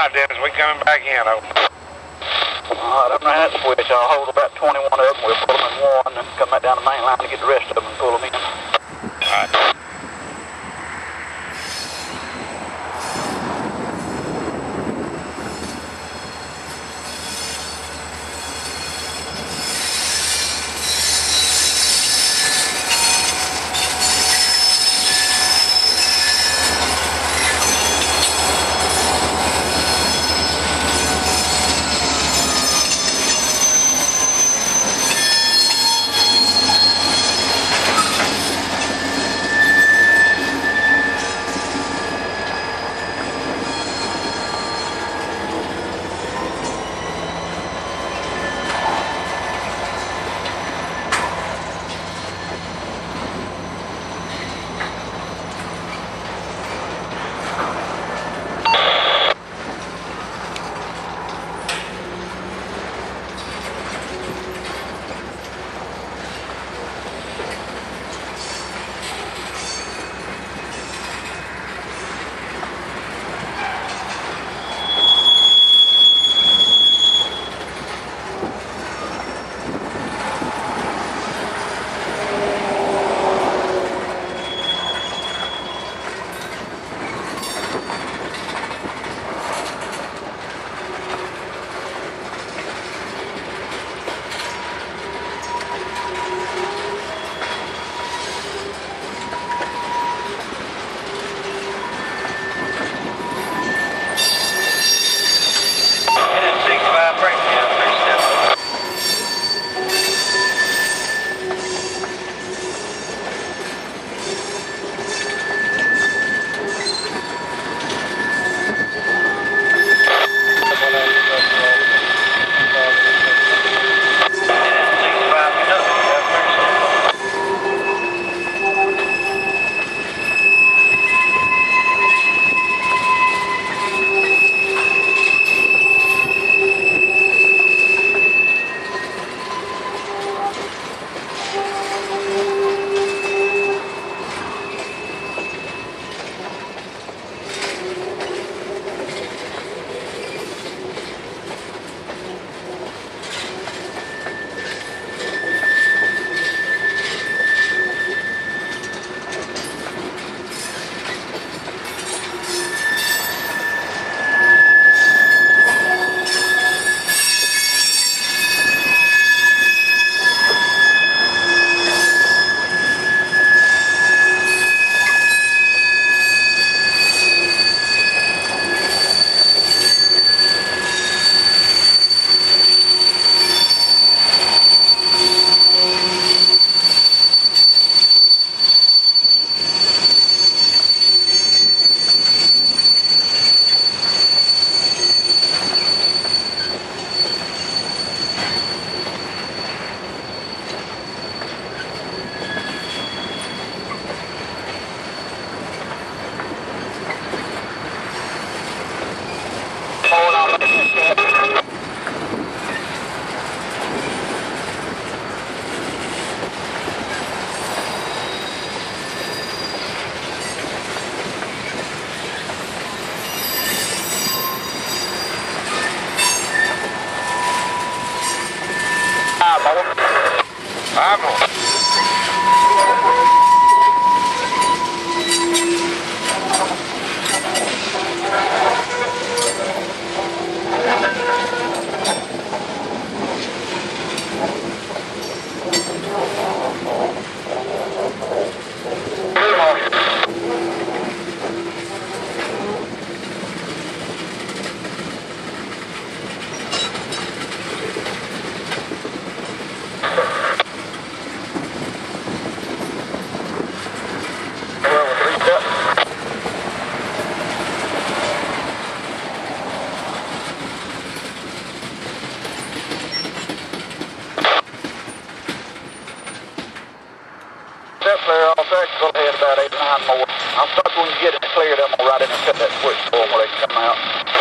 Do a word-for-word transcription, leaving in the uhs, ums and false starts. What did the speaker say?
right, Dennis, we coming back in, over. All right, I'm running that switch. I'll hold about twenty-one of them. We'll pull them in one and come back down the main line to get the rest of them and pull them in. All right. Vamos. Up there, I'll take go ahead about eight or nine more. I'll start when you get it cleared. I'm gonna ride in and cut that switch for them where they can come out.